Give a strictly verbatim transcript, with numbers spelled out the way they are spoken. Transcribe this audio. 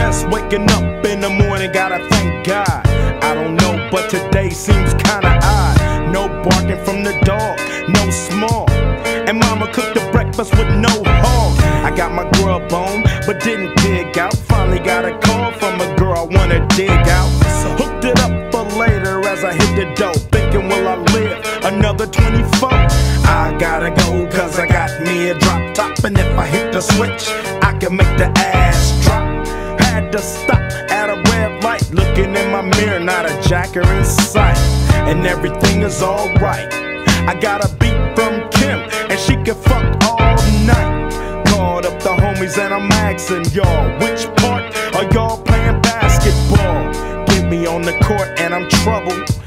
Just waking up in the morning, gotta thank God. I don't know, but today seems kinda odd. No barking from the dog, no small. And mama cooked the breakfast with no hog. I got my grub on, but didn't dig out. Finally got a call from a girl I wanna dig out. Hooked it up for later as I hit the dough. Thinking, will I live another twenty-four? I gotta go, cause I got me a drop top. And if I hit the switch, I can make the ass drop. Had to stop at a red light, looking in my mirror, not a jacker in sight. And everything is alright. I got a beat from Kim, and she can fuck all night. Called up the homies and I'm asking y'all, which part are y'all playing basketball? Get me on the court and I'm troubled.